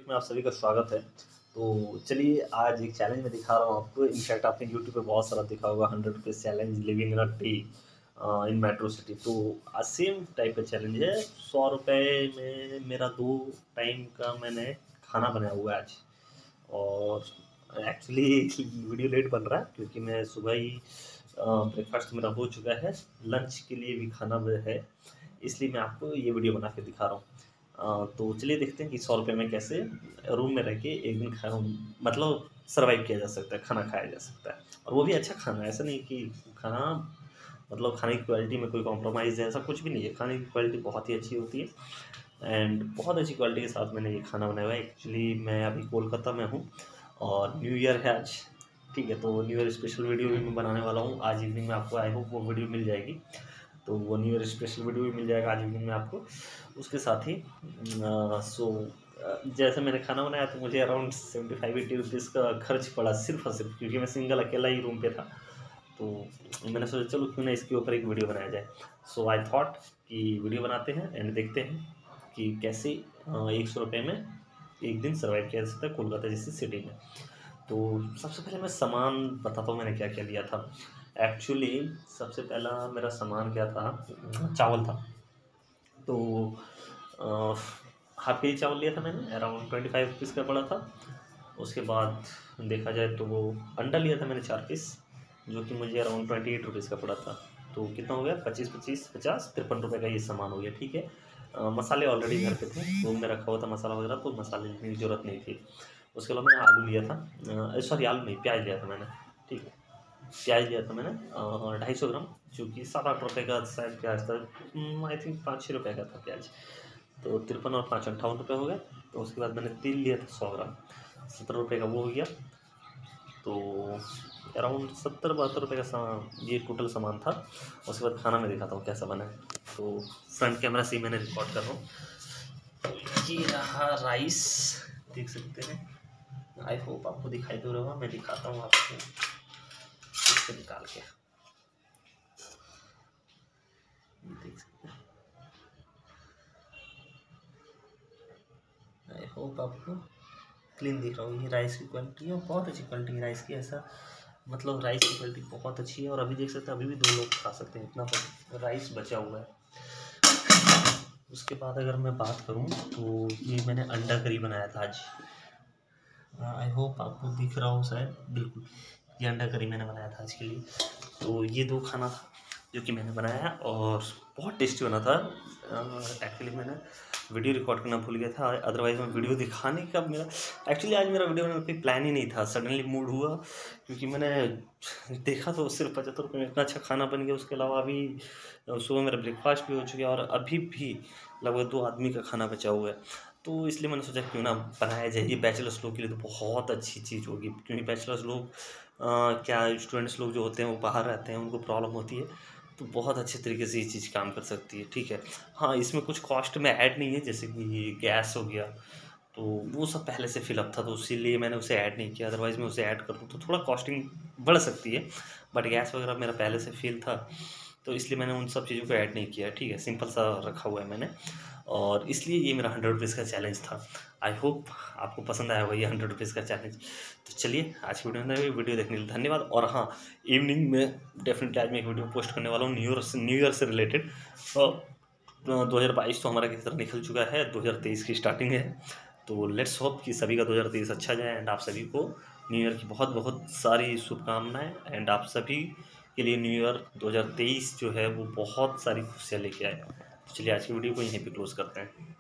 में आप सभी का स्वागत है। तो चलिए आज एक चैलेंज मैं दिखा रहा हूँ आपको। इनफैक्ट आपने यूट्यूब पे बहुत सारा देखा होगा 100 rupees challenge living in a T in metro city. तो सेम टाइप का चैलेंज है। 100 रुपये में मेरा 2 टाइम का मैंने खाना बनाया हुआ है आज। और एक्चुअली वीडियो लेट बन रहा है क्योंकि मैं सुबह ही ब्रेकफास्ट मेरा हो चुका है, लंच के लिए भी खाना है, इसलिए मैं आपको ये वीडियो बना के दिखा रहा हूँ। तो चलिए देखते हैं कि 100 रुपये में कैसे रूम में रह के एक दिन खा मतलब सर्वाइव किया जा सकता है, खाना खाया जा सकता है। और वो भी अच्छा खाना, ऐसा नहीं कि खाना मतलब खाने की क्वालिटी में कोई कॉम्प्रोमाइज़ है, ऐसा कुछ भी नहीं है। खाने की क्वालिटी बहुत ही अच्छी होती है एंड बहुत अच्छी क्वालिटी के साथ मैंने ये खाना बनाया हुआ है। एक्चुअली मैं अभी कोलकाता में हूँ और न्यू ईयर है आज, ठीक है। तो न्यू ईयर स्पेशल वीडियो भी मैं बनाने वाला हूँ आज इवनिंग में। आपको आई होप वो वीडियो मिल जाएगी। तो वो न्यू ईयर स्पेशल वीडियो भी मिल जाएगा आज इवनिंग में आपको। उसके साथ ही जैसे मैंने खाना बनाया तो मुझे अराउंड 75-80 रुपीज़ का खर्च पड़ा, सिर्फ और सिर्फ क्योंकि मैं सिंगल अकेला ही रूम पे था। तो मैंने सोचा चलो क्यों ना इसके ऊपर एक वीडियो बनाया जाए। सो आई थॉट कि वीडियो बनाते हैं एंड देखते हैं कि कैसे 100 रुपये में एक दिन सर्वाइव किया जा सकता है कोलकाता जैसी सिटी में। तो सबसे पहले मैं सामान बताता हूँ मैंने क्या क्या लिया था। एक्चुअली सबसे पहला मेरा सामान क्या था, चावल था। तो हाफ के जी चावल लिया था मैंने, अराउंड 25 रुपीज़ का पड़ा था। उसके बाद देखा जाए तो वो अंडा लिया था मैंने 4 पीस, जो कि मुझे अराउंड 28 रुपीज़ का पड़ा था। तो कितना हो गया, 25-25 50 53 रुपये का ये सामान हो गया, ठीक है। मसाले ऑलरेडी घर पे थे, रूम में रखा हुआ था मसाला वगैरह, तो मसाले की ज़रूरत नहीं थी। उसके अलावा मैंने आलू लिया था, सॉरी आलू नहीं, प्याज लिया था मैंने, ठीक है। प्याज लिया था मैंने 250 ग्राम, जो कि 7-8 रुपये का शायद प्याज था। आई थिंक 5-6 रुपये का था प्याज। तो 53 और 5 58 रुपये हो गए। तो उसके बाद मैंने तेल लिया था 100 ग्राम, 17 रुपये का वो हो गया। तो अराउंड 70-72 रुपये का ये टोटल सामान था। उसके बाद खाना मैं दिखाता हूँ कैसा बना है। तो फ्रंट कैमरा से ही मैंने रिकॉर्ड कर रहा हूँ। ये रहा राइस, देख सकते हैं। आई होप आपको दिखाई दे रहा होगा, मैं दिखाता हूँ आपको इससे निकाल के, ये देख सकते हैं। आई होप आपको क्लीन दिख रहा हूँ। ये राइस की क्वालिटी है, बहुत अच्छी क्वालिटी है राइस की। ऐसा मतलब राइस की क्वालिटी बहुत अच्छी है। और अभी देख सकते हैं, अभी भी 2 लोग खा सकते हैं, इतना राइस बचा हुआ है। उसके बाद अगर मैं बात करूँ तो ये मैंने अंडा करी बनाया था आज। आई होप आपको दिख रहा हो शायद, बिल्कुल ये अंडा करी मैंने बनाया था आज के लिए। तो ये 2 खाना था जो कि मैंने बनाया और बहुत टेस्टी बना था। एक्चुअली मैंने वीडियो रिकॉर्ड करना भूल गया था, अदरवाइज़ मैं वीडियो दिखाने का मेरा एक्चुअली आज मेरा वीडियो बनाने का कोई प्लान ही नहीं था। सडनली मूड हुआ क्योंकि मैंने देखा तो सिर्फ 75 रुपये में इतना अच्छा खाना बन गया। उसके अलावा अभी सुबह मेरा ब्रेकफास्ट भी हो चुका है और अभी भी लगभग 2 आदमी का खाना बचा हुआ है। तो इसलिए मैंने सोचा क्यों ना बनाया जाए। ये बैचलर्स लोग के लिए तो बहुत अच्छी चीज़ होगी, क्योंकि बैचलर्स लोग क्या स्टूडेंट्स लोग जो होते हैं वो बाहर रहते हैं, उनको प्रॉब्लम होती है। तो बहुत अच्छे तरीके से ये चीज़ काम कर सकती है, ठीक है। हाँ, इसमें कुछ कॉस्ट में ऐड नहीं है, जैसे कि गैस हो गया, तो वो सब पहले से फिलअप था, तो इसीलिए मैंने उसे ऐड नहीं किया। अदरवाइज़ मैं उसे ऐड कर दूँ तो थोड़ा कॉस्टिंग बढ़ सकती है, बट गैस वगैरह मेरा पहले से फिल था, तो इसलिए मैंने उन सब चीज़ों को ऐड नहीं किया, ठीक है। सिंपल सा रखा हुआ है मैंने, और इसलिए ये मेरा 100 रुपीज़ का चैलेंज था। आई होप आपको पसंद आया होगा ये 100 रुपीज़ का चैलेंज। तो चलिए आज की वीडियो देखने के लिए धन्यवाद। और हाँ, इवनिंग में डेफिनेटली आज मैं एक वीडियो पोस्ट करने वाला हूँ न्यू ईयर से रिलेटेड। 2022 तो हमारा किसी तरह निकल चुका है, 2023 की स्टार्टिंग है। तो लेट्स होप कि सभी का 2023 अच्छा जाए एंड आप सभी को न्यू ईयर की बहुत बहुत सारी शुभकामनाएं एंड आप सभी के लिए न्यू ईयर 2023 जो है वो बहुत सारी खुशियाँ लेके आए। तो चलिए आज की वीडियो को यहीं पे क्लोज करते हैं।